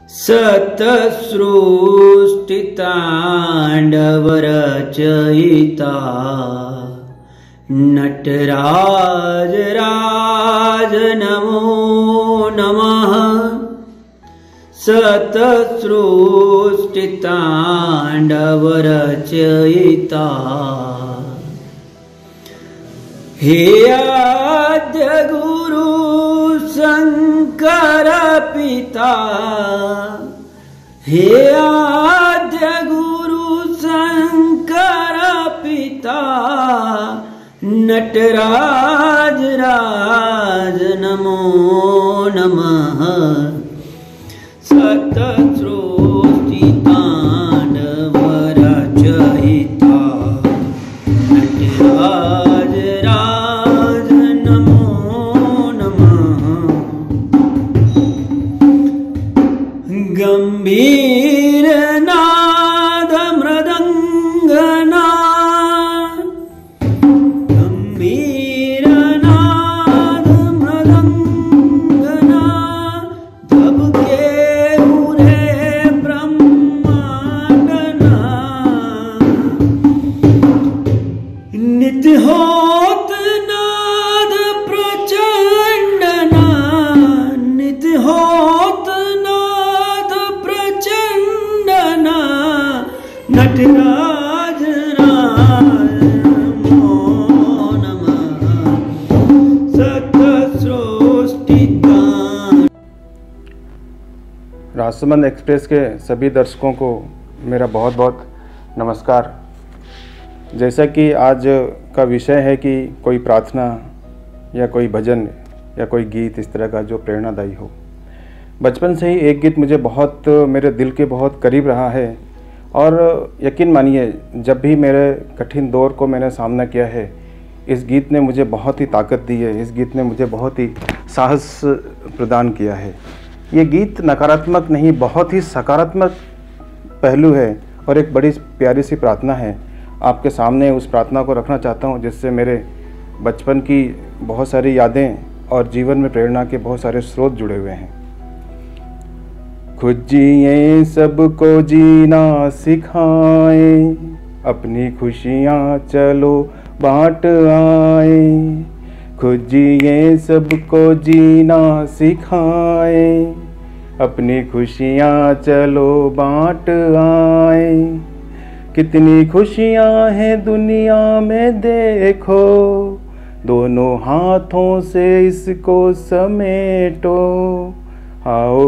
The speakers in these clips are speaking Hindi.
सतसृष्टिताण्डवरचयिता नटराज राज नमो नमः। सतसृष्टिताण्डवरचयिता हे आद्य गुरु शंकर पिता, हे आद्य गुरु शंकर पिता नटराज राज नमो नमः। सतसृष्टिताण्डवरचयिता नटराज राज नमो नमः। गंभीर नाद मृदंगना, गंभीर नाद मृदंगना धबके उरे ब्रह्मांडना। नित्य होत नाद प्रचंडना, नित्य होत नाद प्रचंडना नटराज राज नमो नमः। सतसृष्टिताण्डवरचयिता। राजसमंद एक्सप्रेस के सभी दर्शकों को मेरा बहुत बहुत नमस्कार। जैसा कि आज का विषय है कि कोई प्रार्थना या कोई भजन या कोई गीत इस तरह का जो प्रेरणादायी हो। बचपन से ही एक गीत मुझे बहुत मेरे दिल के बहुत करीब रहा है और यकीन मानिए जब भी मेरे कठिन दौर को मैंने सामना किया है, इस गीत ने मुझे बहुत ही ताकत दी है, इस गीत ने मुझे बहुत ही साहस प्रदान किया है। ये गीत नकारात्मक नहीं, बहुत ही सकारात्मक पहलू है और एक बड़ी प्यारी सी प्रार्थना है। आपके सामने उस प्रार्थना को रखना चाहता हूँ जिससे मेरे बचपन की बहुत सारी यादें और जीवन में प्रेरणा के बहुत सारे स्रोत जुड़े हुए हैं। खुद जिए सबको जीना सिखाए, अपनी खुशियाँ चलो बांट आए। खुद जिए सबको जीना सिखाए, अपनी खुशियाँ चलो बांट आए। कितनी खुशियाँ हैं दुनिया में देखो, दोनों हाथों से इसको समेटो। आओ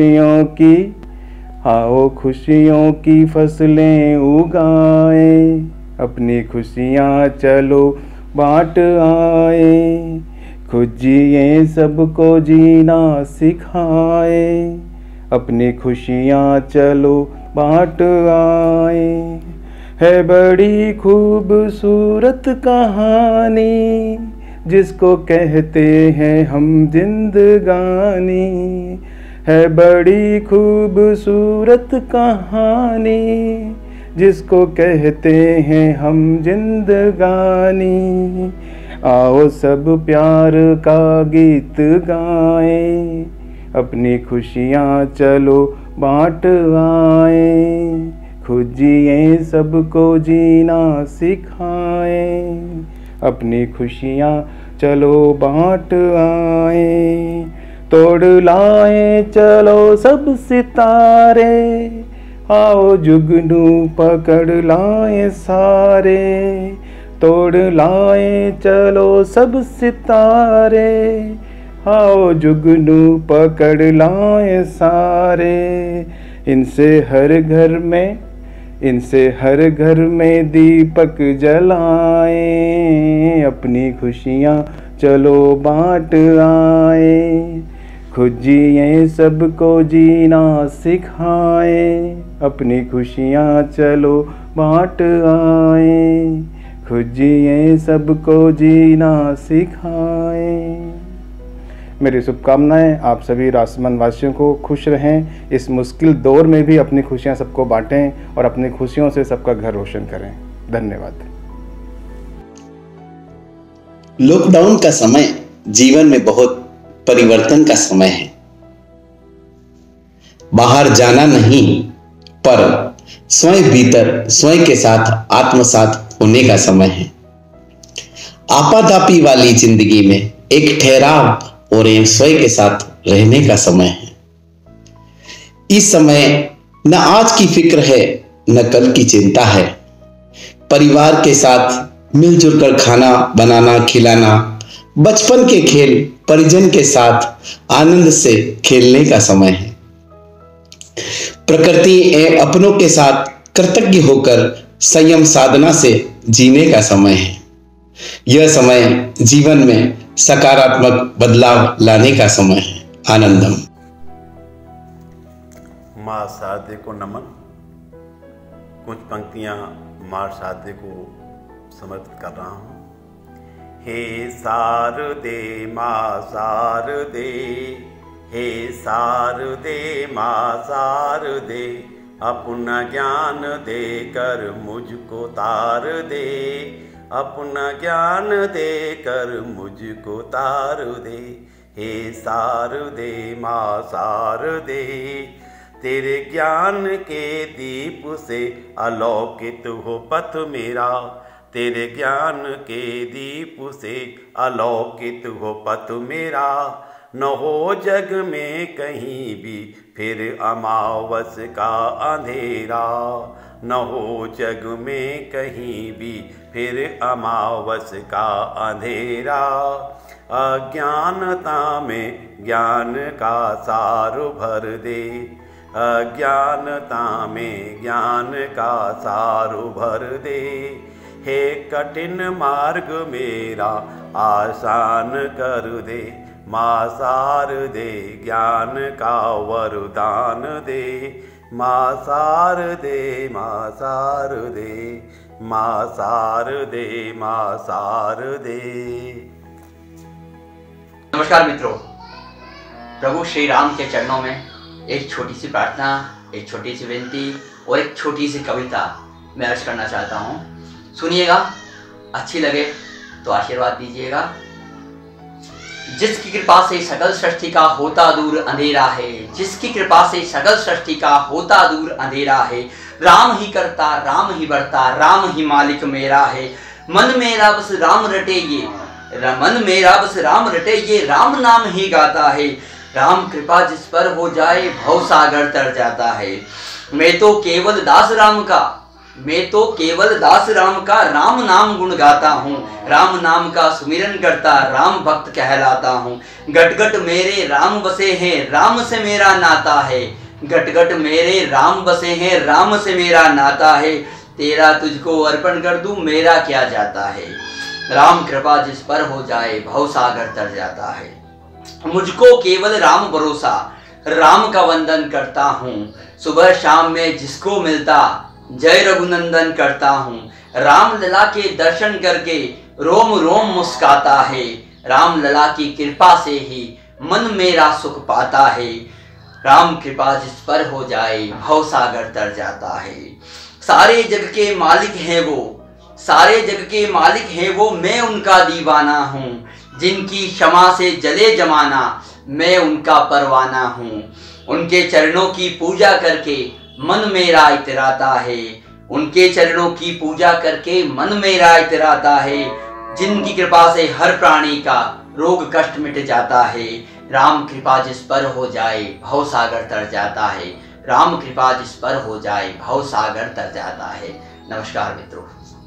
खुशियों की फसलें उगाए, अपनी खुशियाँ चलो बांट आए। खुद जिए सबको जीना सिखाए, अपनी खुशियाँ चलो बांट आए। है बड़ी खूबसूरत कहानी जिसको कहते हैं हम जिंदगानी। है बड़ी खूबसूरत कहानी जिसको कहते हैं हम जिंदगानी। आओ सब प्यार का गीत गाएं, अपनी खुशियाँ चलो बांट आए। खुद जिए सबको जीना सिखाए, अपनी खुशियाँ चलो बांट आए। तोड़ लाए चलो सब सितारे, आओ जुगनू पकड़ लाए सारे। तोड़ लाए चलो सब सितारे, आओ जुगनू पकड़ लाए सारे। इनसे हर घर में दीपक जलाए, अपनी खुशियाँ चलो बांट आए। खुद जिए सबको जीना सिखाए, अपनी खुशियाँ चलो बांट आए। खुद जिए सबको जीना सिखाए। मेरी शुभकामनाएं आप सभी राजसमंद वासियों को खुश रहें, इस मुश्किल दौर में भी अपनी खुशियां सबको बांटें और अपनी खुशियों से सबका घर रोशन करें। धन्यवाद। लॉकडाउन का समय जीवन में बहुत परिवर्तन का समय है। बाहर जाना नहीं, पर स्वयं भीतर स्वयं के साथ आत्मसात होने का समय है। आपाधापी वाली जिंदगी में एक ठहराव और एक स्वयं के साथ रहने का समय है। इस समय न आज की फिक्र है न कल की चिंता है। परिवार के साथ मिलजुल कर खाना बनाना खिलाना, बचपन के खेल परिजन के साथ आनंद से खेलने का समय है। प्रकृति एवं अपनों के साथ कृतज्ञ होकर संयम साधना से जीने का समय है। यह समय जीवन में सकारात्मक बदलाव लाने का समय है। आनंदम। माँ शारदे को नमन। कुछ पंक्तियाँ माँ शारदे को समर्पित कर रहा हूँ। हे शारदे माँ शारदे, हे शारदे माँ शारदे, अपना ज्ञान दे कर मुझको तार दे, अपना ज्ञान दे कर मुझको तार दे। हे शारदे माँ शारदे, तेरे ज्ञान के दीप से अलौकित हो पथ मेरा, तेरे ज्ञान के दीप से अलौकित हो पथ मेरा। न हो जग में कहीं भी फिर अमावस का अंधेरा, न हो जग में कहीं भी फिर अमावस का अंधेरा। अज्ञानता में ज्ञान का सार भर दे, अज्ञानता में ज्ञान का सार भर दे। हे कठिन मार्ग मेरा आसान कर दे, माँ शारदे ज्ञान का वरदान दे, माँ शारदे माँ शारदे, माँ शारदे माँ शारदे। नमस्कार मित्रों, प्रभु श्री राम के चरणों में एक छोटी सी प्रार्थना, एक छोटी सी विनती और एक छोटी सी कविता मैं अर्ज करना चाहता हूँ। सुनिएगा, अच्छी लगे तो आशीर्वाद दीजिएगा। जिसकी कृपा से सकल सृष्टि का होता दूर अंधेरा है, जिसकी कृपा से सकल सृष्टि का होता दूर अंधेरा है। राम ही करता, राम ही बढ़ता, राम ही मालिक मेरा है। मन मेरा बस राम रटे ये, मन मेरा बस राम रटे ये, राम नाम ही गाता है। राम कृपा जिस पर हो जाए भव सागर तर जाता है। मैं तो केवल दास राम का, मैं तो केवल दास राम का राम नाम गुण गाता हूँ। राम नाम का सुमिरन करता राम भक्त कहलाता हूँ। गट गट मेरे राम बसे हैं, राम से मेरा नाता है। गट गट मेरे राम बसे हैं, राम से मेरा नाता है। तेरा तुझको अर्पण कर दूं, मेरा क्या जाता है। राम कृपा जिस पर हो जाए भव सागर तर जाता है। मुझको केवल राम भरोसा, राम का वंदन करता हूँ। सुबह शाम में जिसको मिलता जय रघुनंदन करता हूँ। राम लला के दर्शन करके रोम रोम मुस्काता है। राम लला की कृपा से ही मन मेरा सुख पाता है। राम कृपा जिस पर हो जाए भव सागर तर जाता है। सारे जग के मालिक हैं वो, सारे जग के मालिक हैं वो, मैं उनका दीवाना हूँ। जिनकी क्षमा से जले जमाना, मैं उनका परवाना हूँ। उनके चरणों की पूजा करके मन मेरा इतराता है। उनके चरणों की पूजा करके मन मेरा इतराता है। जिनकी कृपा से हर प्राणी का रोग कष्ट मिट जाता है। राम कृपा जिस पर हो जाए भव सागर तर जाता है। राम कृपा जिस पर हो जाए भव सागर तर जाता है। नमस्कार मित्रों।